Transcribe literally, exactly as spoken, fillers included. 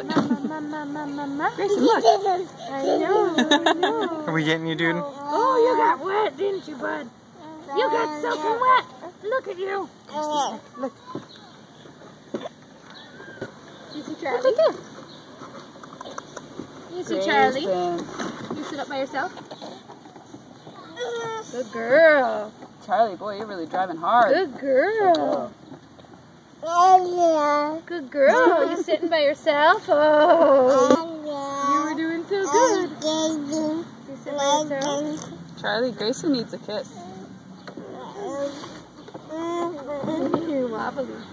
look. Mama, mama, mama, mama. Grayson, look. I know, I know. Are we getting you, dude? Oh, you got wet, didn't you, bud? You got soaking wet. Look at you. Look. You see Charlie? Look at you see Charlie? Grayson. You sit up by yourself? Good girl. Charlie, boy, you're really driving hard. Good girl. Good girl. You sitting by yourself? Oh. You were doing so good. You sitting by yourself? Charlie, Grayson needs a kiss. You're wobbly.